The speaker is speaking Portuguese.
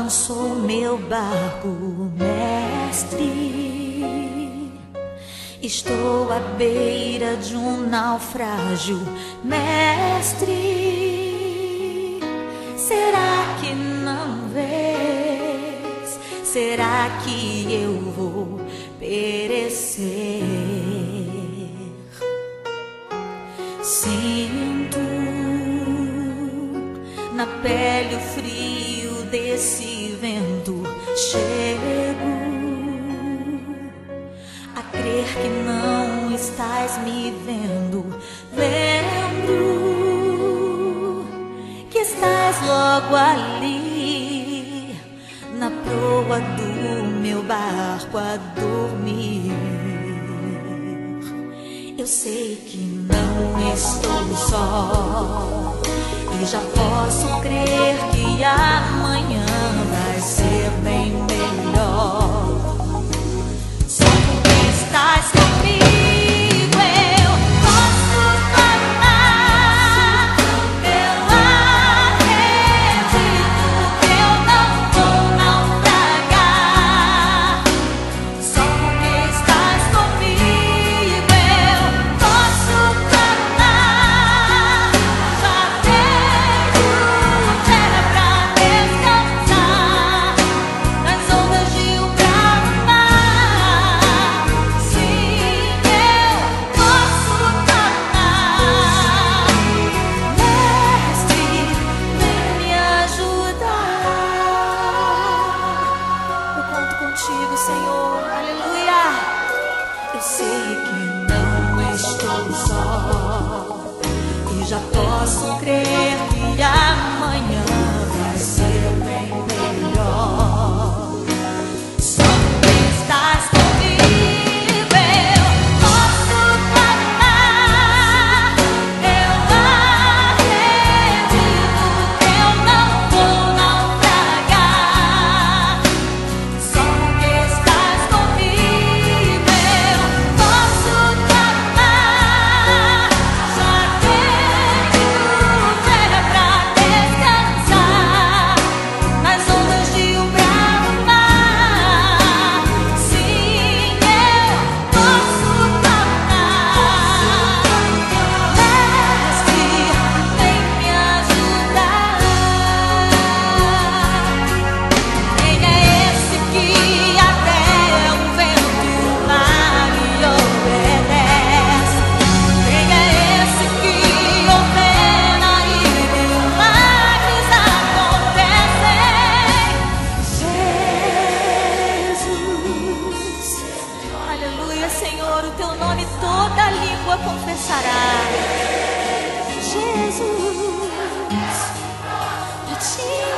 balançou meu barco, mestre. Estou à beira de um naufrágio, mestre. Será que não vês? Será que eu vou perecer? Sinto na pele o frio desse vento. Chego a crer que não estás me vendo. Lembro que estás logo ali, na proa do meu barco a dormir. Eu sei que não estou só e já posso crer que amanhã vai ser bem melhor. Só porque estás comigo eu posso falar. Eu acredito que eu não vou naufragar. Só porque estás comigo eu posso falar. Já tenho terra pra descansar nas ondas de um bravo mar. Sim, eu posso falar. Mestre, vem me ajudar. Eu conto contigo, Senhor. Aleluia. Eu sei que não estou só e já posso crer que amanhã vai ser bem melhor. Só porque estás comigo eu posso falar. Eu acredito que eu não vou naufragar. Só porque estás comigo eu posso falar. Já tenho terra pra descansar nas ondas de um bravo mar. Sim, eu posso falar. Mestre, vem me ajudar. Quem é esse que até o vento e o mar lhe obedece? Quem é esse que ordena e milagres acontecem? Jesus, aleluia, Senhor, o teu nome toda língua confessará. Jesus, eu te